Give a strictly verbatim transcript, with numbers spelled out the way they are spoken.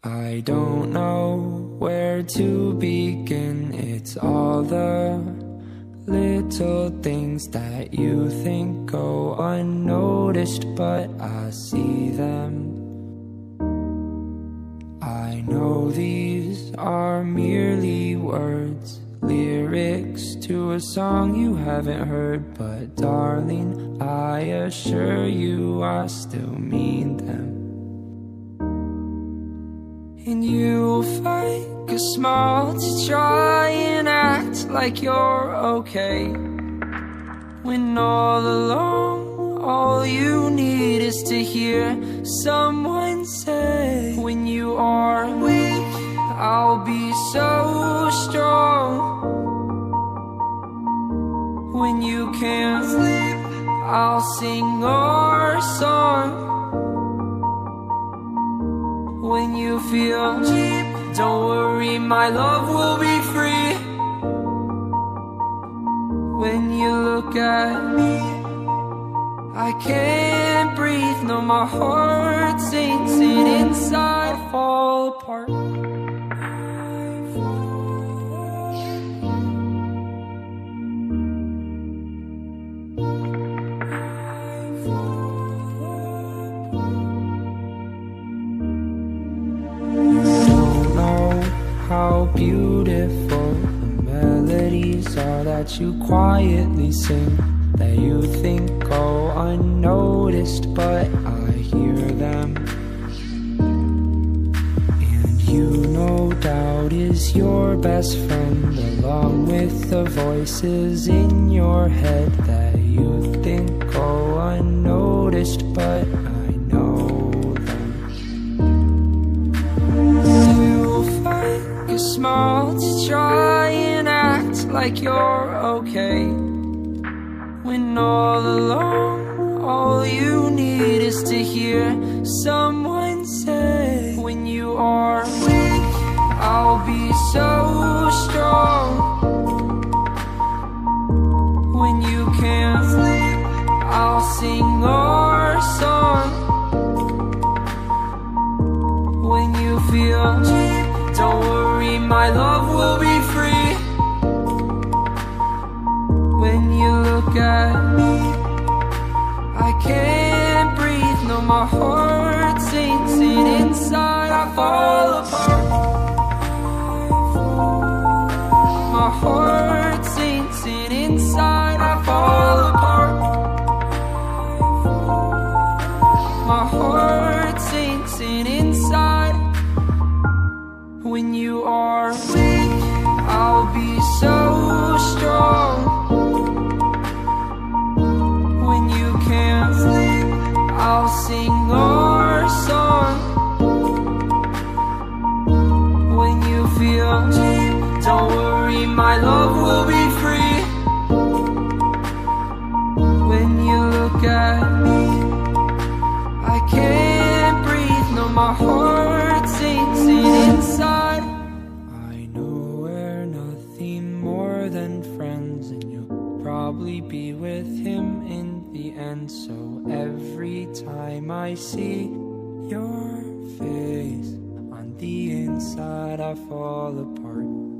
I don't know where to begin. It's all the little things that you think go unnoticed, but I see them. I know these are merely words, lyrics to a song you haven't heard, but darling, I assure you I still mean them. And you'll fake a smile to try and act like you're okay, when all along all you need is to hear someone say, when you are weak, I'll be so strong. When you can't sleep, I'll sing our song. When you feel cheap, don't worry, my love will be free. When you look at me, I can't breathe, no, my heart sinks in inside, I fall apart. How beautiful the melodies are that you quietly sing, that you think go unnoticed, but I hear them. And you no doubt is your best friend, along with the voices in your head that you think go unnoticed, but I know them. You fight a smile to try and act like you're okay, when all along all you need is to hear someone say, when you are weak, I'll be so strong. When you can't sleep, I'll sing our song. When you feel cheap, don't worry, my love will be free. When you look at me, I can't breathe, no, my heart sinks in inside, I fall apart. My heart sinks in inside, I fall apart. My heart sinks in inside. When you are weak, I'll be so strong. When you can't sleep, I'll sing our song. When you feel cheap, don't worry, my love will be free. When you look at me, I can't breathe, no, my heart sinks in inside. I know we're nothing more than friends, and you'll probably be with him in the end. So every time I see your face, on the inside I fall apart.